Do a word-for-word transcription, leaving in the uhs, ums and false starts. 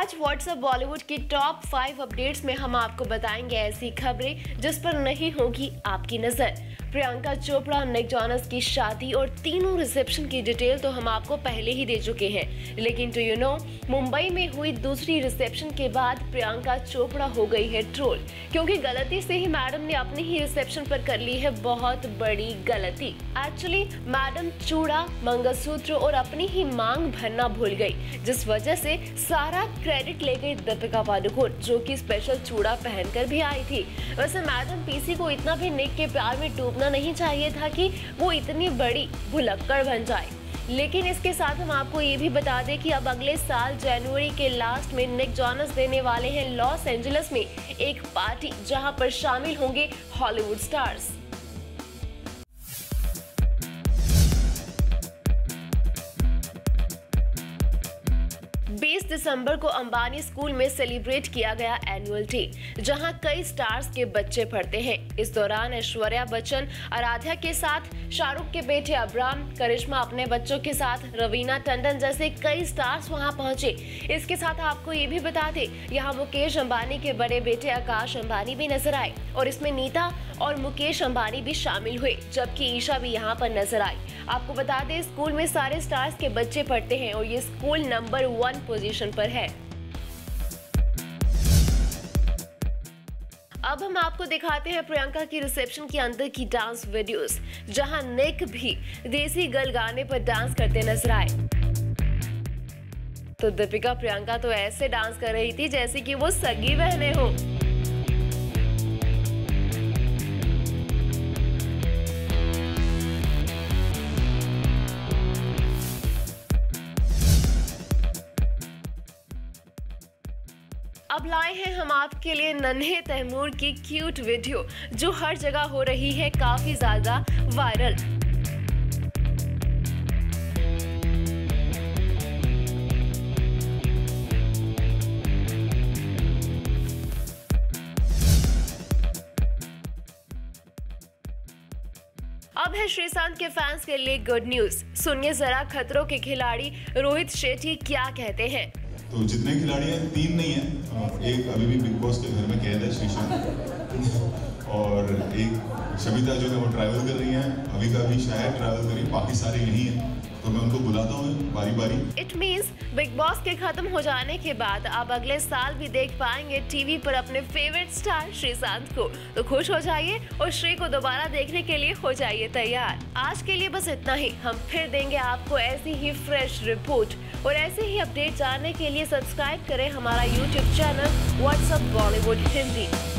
आज व्हाट्सएप बॉलीवुड की top five updates में हम आपको बताएंगे ऐसी खबरें जिस पर नहीं होगी आपकी नजर। प्रियंका चोपड़ा, निक जोनस की शादी और तीनों रिसेप्शन की डिटेल तो हम आपको पहले ही दे चुके हैं, लेकिन टू यू नो मुंबई में हुई दूसरी रिसेप्शन के बाद प्रियंका चोपड़ा हो गई है ट्रोल, क्योंकि गलती से ही मैडम ने अपनी ही रिसेप्शन पर कर ली है बहुत बड़ी गलती। एक्चुअली मैडम चूड़ा, मंगलसूत्र और अपनी ही मांग भरना भूल गई, जिस वजह से सारा क्रेडिट ले गई दीपिका पादुकोण, जो कि स्पेशल चूड़ा पहनकर भी आई थी। वैसे मैडम पीसी को इतना भी निक के प्यार में डूबना नहीं चाहिए था कि वो इतनी बड़ी भुलक्कड़ बन जाए। लेकिन इसके साथ हम आपको ये भी बता दें कि अब अगले साल जनवरी के लास्ट में निक जोनस देने वाले हैं लॉस एंजलिस में एक पार्टी, जहां पर शामिल होंगे हॉलीवुड स्टार्स। बीस दिसंबर को अंबानी स्कूल में सेलिब्रेट किया गया एनुअल डे, जहां कई स्टार्स के बच्चे पढ़ते हैं। इस दौरान ऐश्वर्या बच्चन आराध्या के साथ, शाहरुख के बेटे अब्राम, करिश्मा अपने बच्चों के साथ, रवीना टंडन जैसे कई स्टार्स वहां पहुंचे। इसके साथ आपको ये भी बता दें, यहाँ मुकेश अंबानी के बड़े बेटे आकाश अंबानी भी नजर आए और इसमें नीता और मुकेश अंबानी भी शामिल हुए, जबकि ईशा भी यहाँ पर नजर आई। आपको बता दें, स्कूल में सारे स्टार्स के बच्चे पढ़ते हैं और ये स्कूल नंबर वन पोजीशन पर है। अब हम आपको दिखाते हैं प्रियंका की रिसेप्शन के अंदर की डांस वीडियोस, जहां निक भी देसी गर्ल गाने पर डांस करते नजर आए। तो दीपिका प्रियंका तो ऐसे डांस कर रही थी जैसे कि वो सगी बहनें हो। अब लाए हैं हम आपके लिए नन्हे तैमूर की क्यूट वीडियो, जो हर जगह हो रही है काफी ज्यादा वायरल। अब है श्रीशांत के फैंस के लिए गुड न्यूज। सुनिए जरा खतरों के खिलाड़ी रोहित शेट्टी क्या कहते हैं। तो जितने खिलाड़ी हैं, तीन नहीं है, एक अभी भी बिग बॉस के घर में कैद है, श्रीशांत, और एक शमिता जो है वो ट्रैवल कर रही हैं, अभी का भी शायद ट्रैवल कर रही है, बाकी सारे यही हैं। तो मैं उनको बुलाता हूँ बारी बारी। इट मीन्स बिग बॉस के खत्म हो जाने के बाद आप अगले साल भी देख पाएंगे टीवी पर अपने फेवरेट स्टार श्रीशांत को। तो खुश हो जाइए और श्री को दोबारा देखने के लिए हो जाइए तैयार। आज के लिए बस इतना ही। हम फिर देंगे आपको ऐसी ही फ्रेश रिपोर्ट और ऐसे ही अपडेट जानने के लिए सब्सक्राइब करें हमारा YouTube channel WhatsApp Bollywood Hindi.